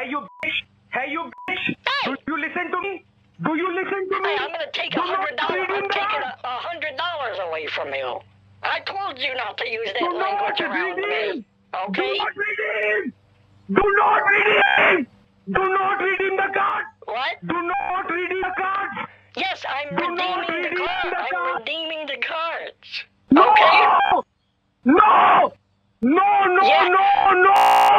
Hey, you bitch! Hey, you bitch! Hey. Do you listen to me? Do you listen to me? Hey, I'm gonna take $100. I'm taking $100 away from you. I told you not to use that language around me. Okay? Do not redeem! Do not redeem! Do not redeem the card! What? Do not redeem the cards! Yes, I'm redeeming the cards. I'm redeeming the cards. No! Okay? No! No, no, Yeah. no, no!